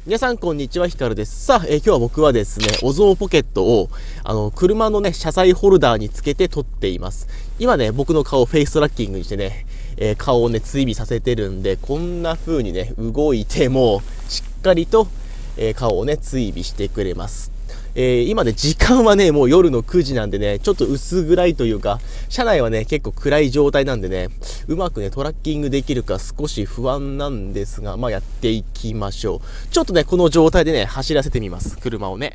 皆さんこんにちは、ヒカルです。さあ、今日は僕はですね、オゾモポケットを、車のね、車載ホルダーにつけて撮っています。今ね、僕の顔をフェイストラッキングにしてね、顔をね、追尾させてるんで、こんな風にね、動いても、しっかりと、顔をね、追尾してくれます。今ね、時間はね、もう夜の9時なんでね、ちょっと薄暗いというか、車内はね、結構暗い状態なんでね、うまくね、トラッキングできるか少し不安なんですが、まあやっていきましょう。ちょっとね、この状態でね、走らせてみます。車をね。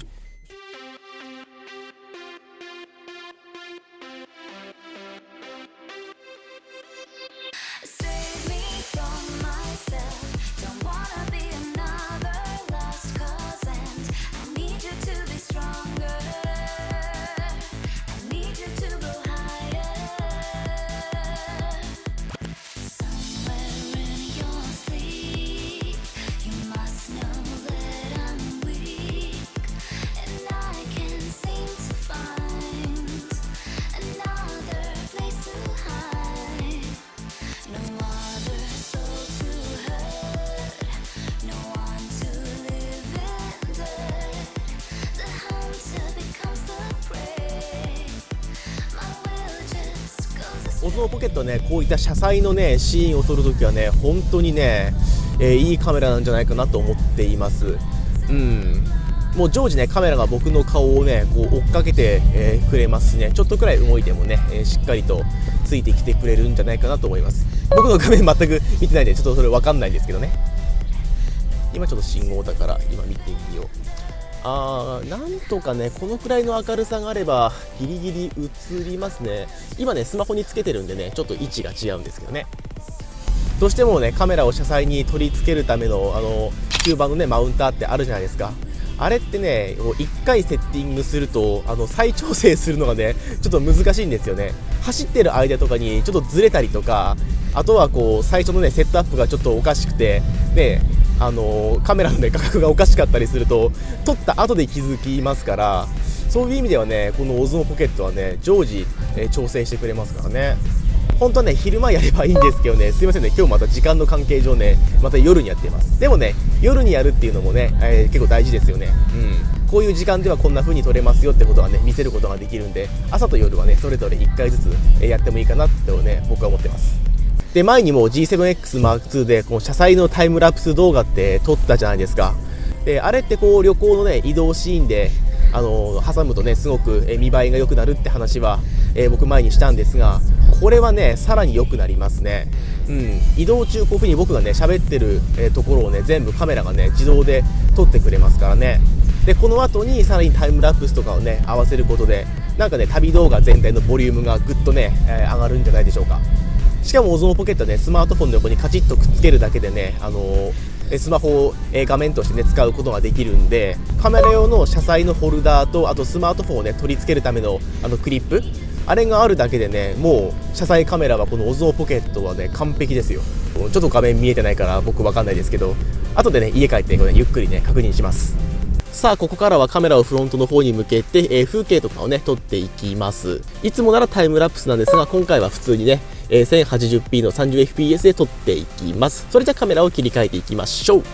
オゾモポケットはね、こういった車載のね、シーンを撮るときはね、本当にね、いいカメラなんじゃないかなと思っています。もう常時ね、カメラが僕の顔をね、こう追っかけて、くれますしね、ちょっとくらい動いてもね、しっかりとついてきてくれるんじゃないかなと思います。僕の画面全く見てないんで、ちょっとそれ分かんないんですけどね。今ちょっと信号だから、今見てみよう。なんとかね、このくらいの明るさがあればギリギリ映りますね。今ね、スマホにつけてるんでね、ちょっと位置が違うんですけどね。どうしてもね、カメラを車載に取り付けるための吸盤のね、マウンターってあるじゃないですか。あれってね、1回セッティングすると再調整するのがね、ちょっと難しいんですよね。走ってる間とかにちょっとずれたりとか、あとはこう最初のね、セットアップがちょっとおかしくてで、カメラの、ね、価格がおかしかったりすると撮った後で気づきますから、そういう意味ではね、このオゾモポケットはね、常時、調整してくれますからね。本当はね、昼間やればいいんですけどね、すいませんね、今日また時間の関係上ね、また夜にやっています。でもね、夜にやるっていうのもね、結構大事ですよね。こういう時間ではこんな風に撮れますよってことはね、見せることができるんで、朝と夜はね、それぞれ1回ずつやってもいいかなってね、僕は思ってます。で、前にも G7X M2 でこの車載のタイムラプス動画って撮ったじゃないですか。で、あれってこう旅行のね、移動シーンで挟むとね、すごく見栄えが良くなるって話は、僕前にしたんですが、これはね、さらに良くなりますね。移動中こういう風に僕がね、喋ってるところをね、全部カメラがね、自動で撮ってくれますからね。で、この後にさらにタイムラプスとかをね、合わせることで、なんかね、旅動画全体のボリュームがぐっとね、上がるんじゃないでしょうか。しかもオゾモポケットはね、スマートフォンの横にカチッとくっつけるだけでね、スマホを画面としてね、使うことができるんで、カメラ用の車載のホルダーと、あとスマートフォンをね、取り付けるためのクリップ、あれがあるだけでね、もう車載カメラはこのオゾモポケットはね、完璧ですよ。ちょっと画面見えてないから僕わかんないですけど、後でね、家帰ってこれ、ね、ゆっくりね、確認します。さあ、ここからはカメラをフロントの方に向けて、風景とかをね、撮っていきます。いつもならタイムラプスなんですが、今回は普通にね、1080p の 30fps で撮っていきます。それじゃカメラを切り替えていきましょう。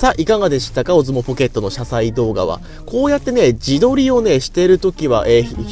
さあ、いかがでしたか、オズモポケットの車載動画は。こうやってね、自撮りをね、してるときは、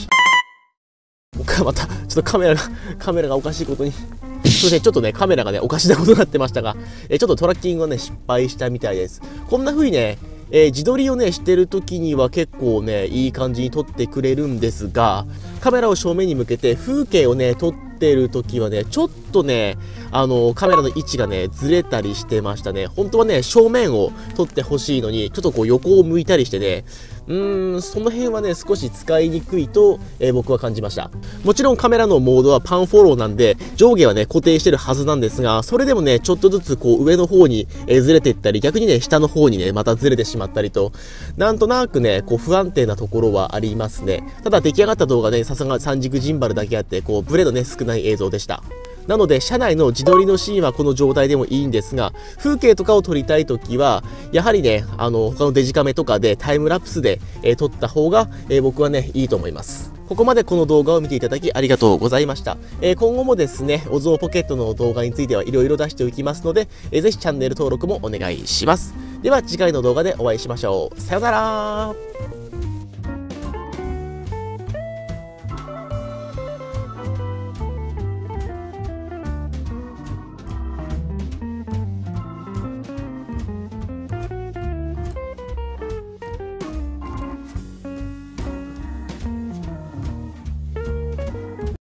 また、ちょっとカメラがおかしいことに。すいません、ちょっとね、カメラがね、おかしなことになってましたが、ちょっとトラッキングをね、失敗したみたいです。こんな風にね、自撮りをね、してる時には結構ね、いい感じに撮ってくれるんですが、カメラを正面に向けて風景をね、撮ってる時はね、ちょっとね、カメラの位置がね、ずれたりしてましたね。本当はね、正面を撮ってほしいのに、ちょっとこう横を向いたりしてね、その辺はね、少し使いにくいと、僕は感じました。もちろんカメラのモードはパンフォローなんで、上下はね、固定してるはずなんですが、それでもね、ちょっとずつこう上の方に、ずれていったり、逆にね、下の方にね、またずれてしまったりと、なんとなくね、こう不安定なところはありますね。ただ出来上がった動画ね、さすが三軸ジンバルだけあって、こう、ブレのね、少ない映像でした。なので、車内の自撮りのシーンはこの状態でもいいんですが、風景とかを撮りたいときは、やはりね、他のデジカメとかでタイムラプスで、撮った方が、僕はね、いいと思います。ここまでこの動画を見ていただきありがとうございました。今後もですね、オズモポケットの動画についてはいろいろ出しておきますので、ぜひチャンネル登録もお願いします。では次回の動画でお会いしましょう。さよなら。